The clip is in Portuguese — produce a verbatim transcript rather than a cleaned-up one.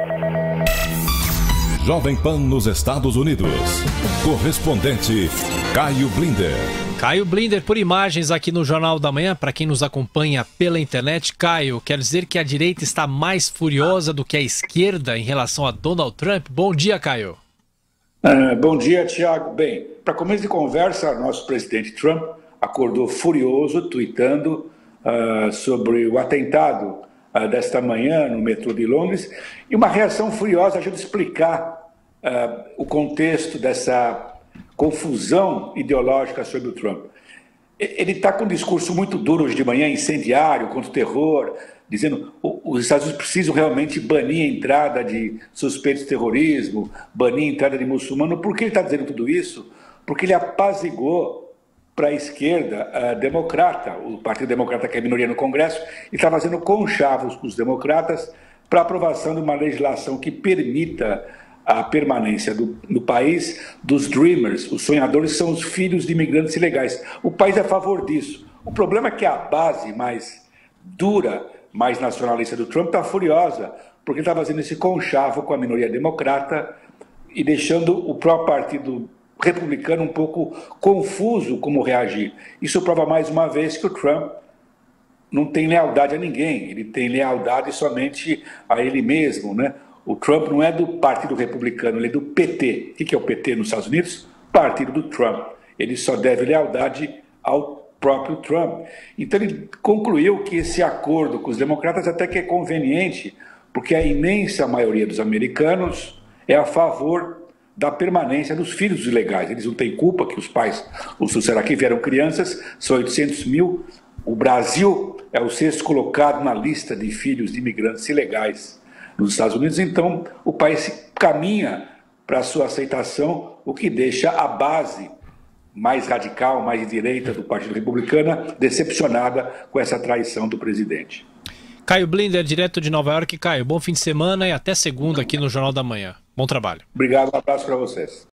Jovem Pan nos Estados Unidos. Correspondente Caio Blinder. Caio Blinder por imagens aqui no Jornal da Manhã. Para quem nos acompanha pela internet, Caio, quer dizer que a direita está mais furiosa do que a esquerda em relação a Donald Trump? Bom dia, Caio. Uh, bom dia, Tiago. Bem, para começo de conversa, nosso presidente Trump acordou furioso, tuitando uh, sobre o atentado uh, desta manhã no metrô de Londres, e uma reação furiosa ajuda a explicar uh, o contexto dessa confusão ideológica sobre o Trump. Ele está com um discurso muito duro hoje de manhã, incendiário, contra o terror, dizendo que os Estados Unidos precisam realmente banir a entrada de suspeitos de terrorismo, banir a entrada de muçulmano. Por que ele está dizendo tudo isso? Porque ele apaziguou para a esquerda a democrata, o Partido Democrata, que é a minoria no Congresso, e está fazendo conchavos com os democratas para a aprovação de uma legislação que permita a permanência do, no país dos dreamers. Os sonhadores são os filhos de imigrantes ilegais. O país é a favor disso. O problema é que a base mais dura, mais nacionalista do Trump está furiosa, porque está fazendo esse conchavo com a minoria democrata e deixando o próprio partido republicano um pouco confuso como reagir. Isso prova mais uma vez que o Trump não tem lealdade a ninguém, ele tem lealdade somente a ele mesmo, né? O Trump não é do Partido Republicano, ele é do P T. O que é o P T nos Estados Unidos? Partido do Trump. Ele só deve lealdade ao próprio Trump. Então ele concluiu que esse acordo com os democratas até que é conveniente, porque a imensa maioria dos americanos é a favor da permanência dos filhos ilegais. Eles não têm culpa que os pais, os será que vieram crianças, são oitocentos mil. O Brasil é o sexto colocado na lista de filhos de imigrantes ilegais nos Estados Unidos, então o país caminha para a sua aceitação, o que deixa a base mais radical, mais direita do Partido Republicano decepcionada com essa traição do presidente. Caio Blinder, direto de Nova York. Caio, bom fim de semana e até segunda aqui no Jornal da Manhã. Bom trabalho. Obrigado, um abraço para vocês.